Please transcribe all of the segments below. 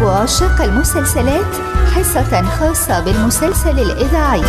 وعشاق المسلسلات حصة خاصة بالمسلسل الإذاعي.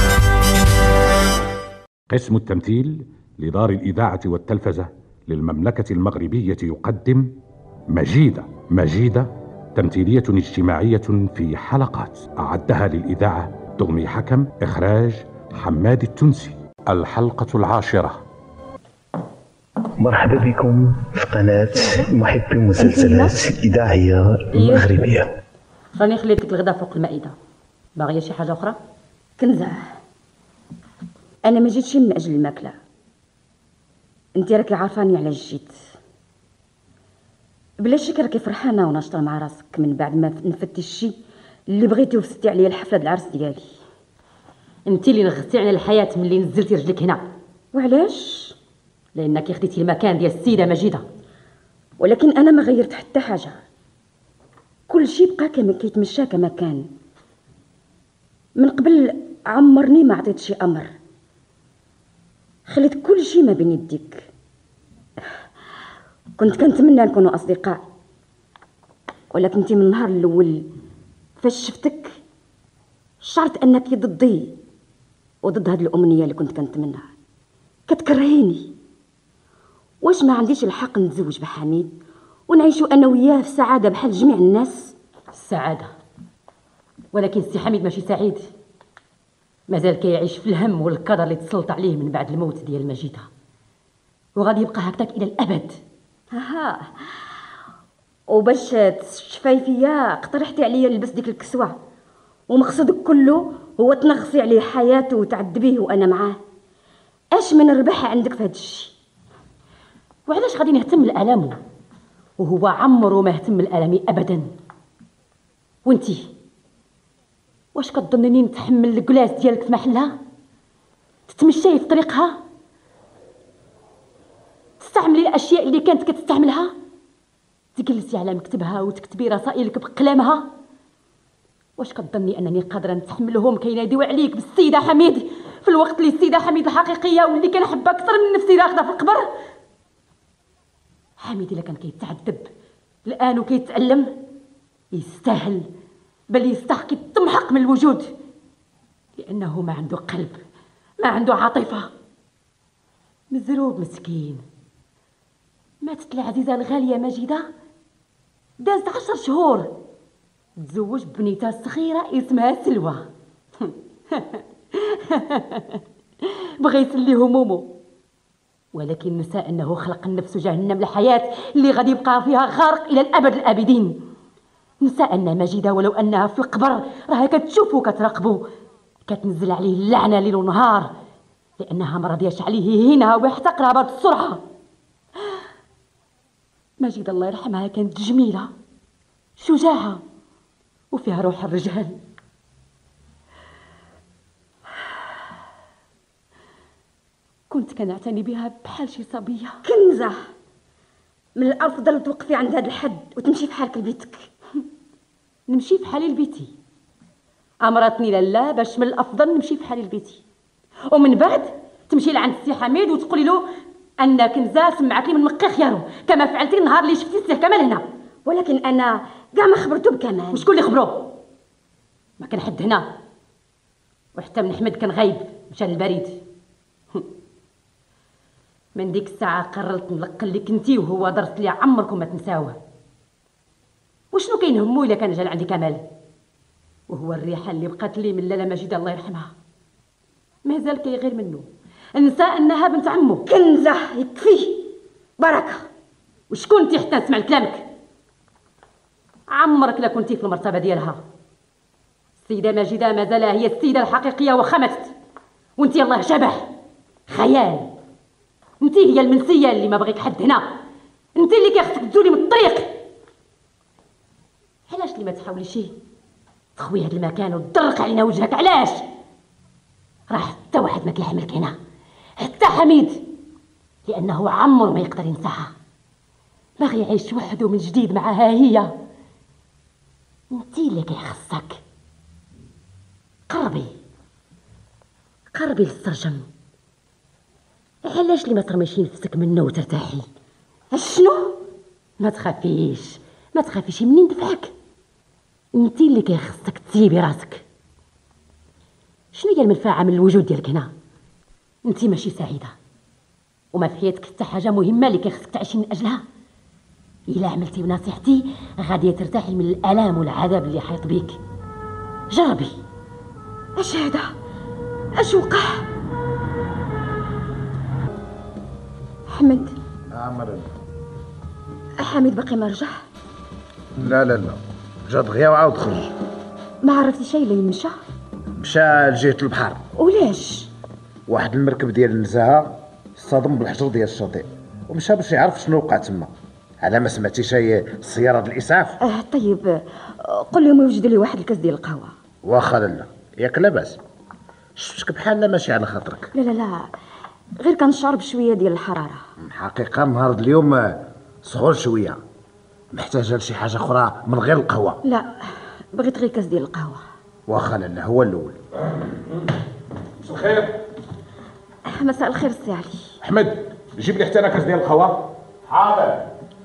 قسم التمثيل لدار الإذاعة والتلفزة للمملكة المغربية يقدم مجيدة تمثيلية اجتماعية في حلقات، أعدها للإذاعة دغمي حكم، إخراج حماد التونسي. الحلقة 10. مرحبا بكم في قناة محبي المسلسلات الإذاعية المغربية. راني خليت لك الغداء فوق المائدة، باغية شي حاجة أخرى؟ كنزة، أنا ما جيتش من أجل الماكلة، أنت راكي عارفاني علاش جيت. بلا شك راكي فرحانة وناشطة مع راسك من بعد ما نفتي الشي اللي بغيتي وفستي عليا الحفلة العرس ديالي. انت اللي نغزتي على الحياة ملي نزلتي رجلك هنا. وعلاش؟ لأنك خديتي المكان ديال السيدة مجيدة. ولكن أنا ما غيرت حتى حاجة، كل شي بقى كما كيتمشى كما كان. من قبل عمرني ما عطيت شي أمر، خليت كل شي ما بين يديك. كنت كنتمنى نكونوا أصدقاء، ولكن انت من النهار الأول فاش شفتك شعرت أنك ضدي وضد هاد الأمنية اللي كنت كنتمناها. كتكرهيني. واش ما عنديش الحق نتزوج بحميد ونعيشوا أنا وياه في سعادة بحال جميع الناس؟ السعادة، ولكن سي حميد ماشي سعيد، مازال كيعيش في الهم والقدر اللي تسلط عليه من بعد الموت ديال مجيدة، وغادي يبقى هكذاك الى الابد. وباش تشفاي فيا اقترحتي عليا نلبس ديك الكسوه، ومقصدك كله هو تنغصي عليه حياته وتعذبيه وانا معاه. اش من ربح عندك في هذا الشيء؟ وعلاش غادي نهتم لألمه وهو عمره ما اهتم لألمي ابدا؟ وانتي واش كتظنني نتحمل الكلاس ديالك في محلها؟ تتمشي في طريقها، تستعملي الاشياء اللي كانت كتستعملها، تجلسي على مكتبها وتكتبي رسائلك بقلمها. واش كتظني انني قادره نتحملهم كيناديو عليك بالسيده حميد في الوقت اللي السيده حميد الحقيقيه واللي كنحبها اكثر من نفسي راقده في القبر؟ حميد الا كان كيتعذب الان وكيتألم يستاهل، بل يستحق يتمحق من الوجود، لانه ما عنده قلب، ما عنده عاطفه. مزروب مسكين. ماتت العزيزه الغاليه مجيده، دازت 10 شهور، تزوج بنيته صغيره اسمها سلوى. بغى يسلي همومه، ولكن نسى انه خلق لنفسه جهنم الحياه اللي غادي يبقى فيها غارق الى الابد الابدين. نسى ان مجيده ولو انها في القبر راها كتشوفو كتراقبو، كتنزل عليه اللعنه ليل ونهار، لانها ما رضياش عليه هنا ويحتقرها بهذه السرعه. مجيده الله يرحمها كانت جميله شجاعه وفيها روح الرجال. كنت كنعتني بها بحال شي صبيه. كنزه، من الافضل توقفي عند هذا الحد وتمشي في حالك لبيتك. نمشي في حالي لبيتي؟ امرتني لالا باش من الافضل نمشي في حالي لبيتي، ومن بعد تمشي لعند السي حميد وتقولي له ان كنزه سمعت لي من مقي خيارو كما فعلتي النهار اللي شفتي السي كمال هنا. ولكن انا كاع ما خبرته بكمال. وشكون اللي خبروه؟ ما كان حد هنا، وحتى من حمد كان غايب مشى للبريد. من ديك الساعه قررت نلقن لك انتي وهو درس لي عمركم ما تنساوه. وشنو كاين همو الا كان جا عندي كمال؟ وهو الريحه اللي بقات لي من لاله مجيده الله يرحمها مازال كيغير منه، نسى انها بنت عمو. كنزه، يكفي بركه. وشكون انت حتى نسمع لكلامك؟ عمرك لا كنتي في المرتبه ديالها. السيده مجيده مازال هي السيده الحقيقيه وخمت، وانت الله شبح خيال. انت هي المنسيه اللي ما بغيك حد هنا، انت اللي كيخصك تزولي من الطريق. علاش اللي ما تحاوليش تخوي هذا المكان وتدرق علينا وجهك؟ علاش؟ راه حتى واحد ما كيحملك هنا، حتى حميد، لانه عمره ما يقدر ينساها. باغي يعيش وحده من جديد معها هي. انت اللي كيخصك قربي للسرجم. علاش اللي ما ترميشي نفسك منه وترتاحي؟ شنو؟ ما تخافيش مني ندفعك. انت اللي كان خصك تسيبي راسك. شنو هي المنفعه من الوجود ديالك هنا؟ انت ماشي سعيده وما في حياتك حتى حاجه مهمه اللي كان خصك تعيشي من اجلها. الا عملتي بنصيحتي غادي ترتاحي من الالام والعذاب اللي حيط بيك. جربي. اش هذا؟ اش وقع؟ حمد. مرن. حميد باقي ما رجع؟ لا جا دغيا وعاود خرج. ما عرفتي شي لين مشى لجهة البحر. ولاش؟ واحد المركب ديال النزاهة صادم بالحجر ديال الشاطئ ومشى باش يعرف شنو وقع تما. على ما سمعتيش هي سيارة الإسعاف؟ طيب قول لهم يوجدوا لي واحد الكاس ديال القهوة. واخا لالا ياك لاباس. شفتك بحال ماشي على خاطرك. لا غير كنشعر بشوية ديال الحرارة. حقيقة نهار اليوم سخون شوية، محتاجة لشي حاجة أخرى من غير القهوة. لا بغيت غير كاس ديال القهوة. واخا لالا هو الأول. مساء الخير. مساء الخير السي علي. احمد جيب لي حتى انا كاس ديال القهوه. حاضر.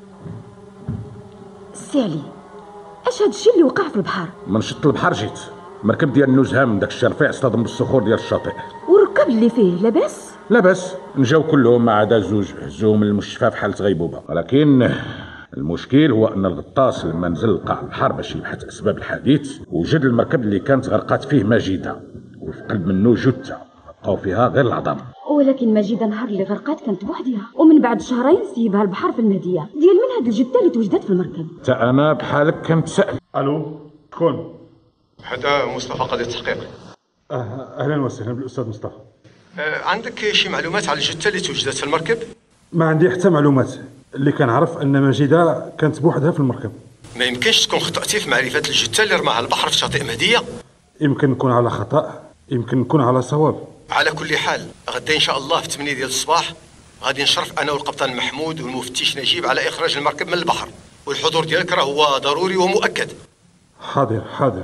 السي علي اش هاد الشيء اللي وقع في البحر؟ من شط البحر جيت، مركب ديال النزهه من داك الشيء رفيع اصطدم بالصخور ديال الشاطئ. والركاب اللي فيه لاباس؟ لاباس، نجاو كلهم ما عدا زوج هزوهم للمستشفى في حاله غيبوبه، ولكن المشكل هو ان الغطاس لما نزل لقاع البحر باش يبحث اسباب الحادث وجد المركب اللي كانت غرقات فيه ماجده، وفي قلب منه جثه بقاو فيها غير العظام. ولكن ماجده نهار اللي غرقات كانت بوحدها، ومن بعد شهرين سيبها البحر في المهديه ديال من هاد الجثه اللي توجدت في المركب. حتى انا بحالك كنتسائل. الو شكون؟ هذا مصطفى قضية التحقيق. اهلا وسهلا بالاستاذ مصطفى. عندك شي معلومات على الجثة اللي توجدت في المركب؟ ما عندي حتى معلومات، اللي كنعرف ان ماجده كانت بوحدها في المركب. ما يمكنش تكون خطأتي في معرفة الجثة اللي رماها البحر في شاطئ مهدية. يمكن نكون على خطأ، يمكن نكون على صواب. على كل حال غدا ان شاء الله في 8 ديال الصباح غادي نشرف انا والقبطان محمود والمفتش نجيب على اخراج المركب من البحر، والحضور ديالك راه هو ضروري ومؤكد. حاضر.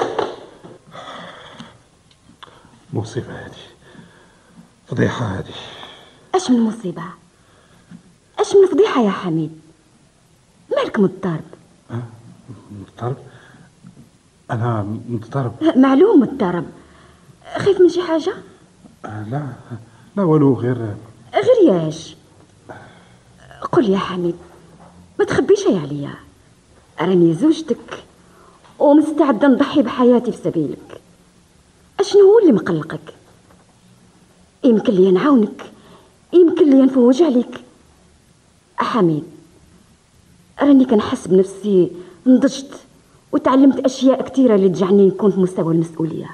مصيبه هذه، فضيحه هذه. اش من مصيبه؟ اش من فضيحه يا حميد؟ مالك مضطرب؟ مضطرب؟ انا مضطرب؟ معلوم مضطرب. خايف من شي حاجه؟ لا والو، غير ياش؟ قل يا حميد، ما تخبيش عليا، راني زوجتك ومستعده نضحي بحياتي في سبيلك. اشنو هو اللي مقلقك؟ يمكن لي نعاونك، يمكن لي نفوج عليك. حميد راني كنحس بنفسي نضجت وتعلمت اشياء كثيره اللي تجعلني نكون في مستوى المسؤوليه.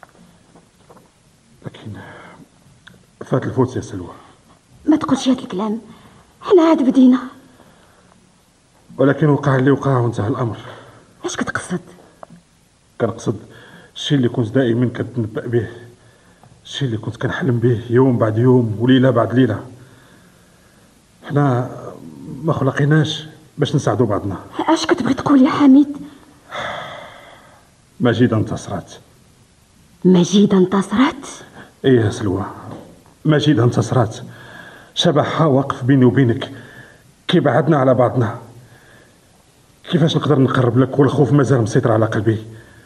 لكن فات الفوت يا سلوى. ما تقولش هاد الكلام، حنا عاد بدينا. ولكن وقع اللي وقع وانتهى الامر. اش كتقصد؟ كنقصد الشيء اللي كنت دائما كنتنبأ به، الشيء اللي كنت كنحلم به يوم بعد يوم وليله بعد ليله. حنا ما خلقيناش باش نساعدوا بعضنا. اش كتبغي تقول يا حميد؟ ماجده انتصرت. ماجده انتصرت؟ ايه يا سلوى، ماجده انتصرت. شبحها واقف بيني وبينك، كي بعدنا على بعضنا. كيفاش نقدر نقرب لك والخوف مازال مسيطر على قلبي؟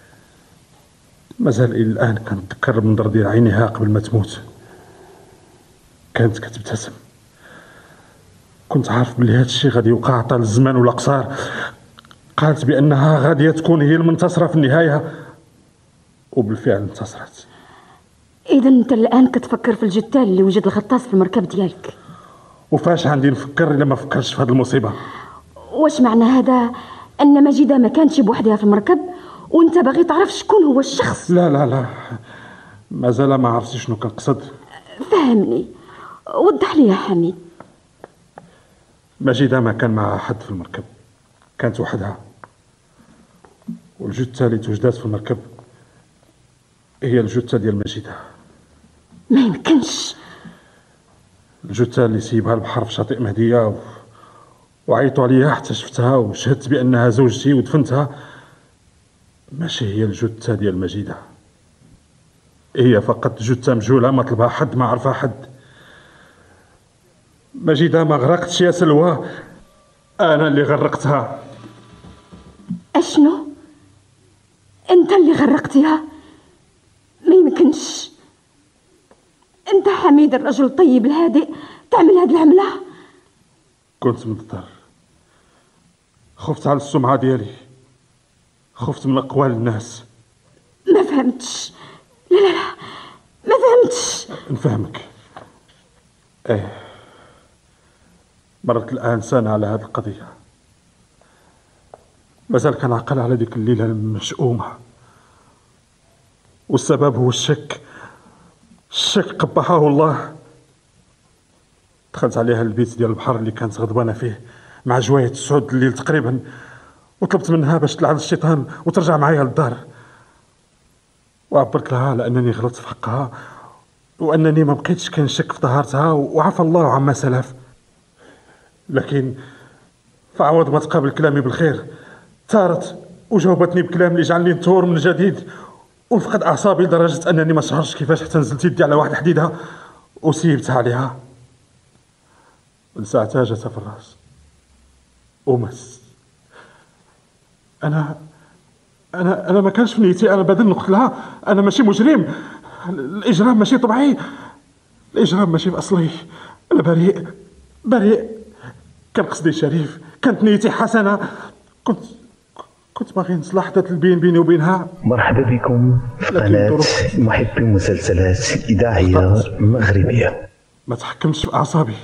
مازال الى الان كنتذكر المنظر ديال عينيها قبل ما تموت، كانت كتبتسم. كنت عارف بلي هذا الشيء غادي يوقع طال الزمان ولا قصار. قالت بانها غاديه تكون هي المنتصره في النهايه، وبالفعل انتصرت. اذا انت الان كتفكر في الجثه اللي وجد الغطاس في المركب ديالك. وفاش عندي نفكر الا ما فكرتش في هذه المصيبه؟ واش معنى هذا ان ماجده ما كانتش بوحدها في المركب وانت باغي تعرف شكون هو الشخص؟ لا مازال ما عرفتي شنو كنقصد. فهمني، وضح لي يا حميد. ماجده ما كان معها حد في المركب، كانت وحدها. والجثه اللي توجدات في المركب هي الجثه ديال ماجده. ما يمكنش. الجثه اللي سيبها البحر في شاطئ مهديه وعيطوا عليها حتى شفتها وشهدت بانها زوجتي ودفنتها. ماشي هي الجثه ديال ماجده، هي فقط جثه مجهوله ما طلبها حد، ما عرفها حد. ماجده ما غرقتش يا سلوى، انا اللي غرقتها. اشنو؟ انت اللي غرقتيها، ما يمكنش. انت حميد الرجل الطيب الهادئ تعمل هاد العمله؟ كنت مضطر، خفت على السمعه ديالي، خفت من اقوال الناس. ما فهمتش. لا لا لا، ما فهمتش. نفهمك. مرت الان سنه على هذه القضيه، مازال كان عقل على ديك الليله المشؤومه، والسبب هو الشك قبحه الله. دخلت عليها البيت ديال البحر اللي كانت غضبانه فيه مع جوايه السعود الليل تقريبا، وطلبت منها باش تلعن الشيطان وترجع معايا للدار، وعبرت لها على انني غلطت في حقها وانني ما بقيتش كنشك في طهارتها وعفى الله عما سلف. لكن فعوض ما تقابل كلامي بالخير ثارت وجاوبتني بكلام اللي جعلني نثور من جديد ونفقد اعصابي لدرجه انني ما شعرتش كيفاش حتى نزلت يدي على واحد حديدها وسيبتها عليها. من ساعتها جاتها في الراس ومس. انا ما كانش في نيتي، انا بدل نقتلها، انا ماشي مجرم، الاجرام ماشي طبيعي، الاجرام ماشي باصلي، انا بريء، كان قصدي شريف، كانت نيتي حسنه، كنت باغي نصلح ذات البين بيني وبينها. مرحبا بكم في قناة محبي مسلسلات إذاعية مغربية. ما تحكمتش في اعصابي،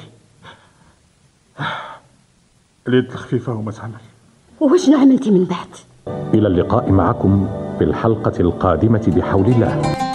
اليد الخفيفه وما تعمل. وشنو عملتي من بعد؟ إلى اللقاء معكم في الحلقة القادمة بحول الله.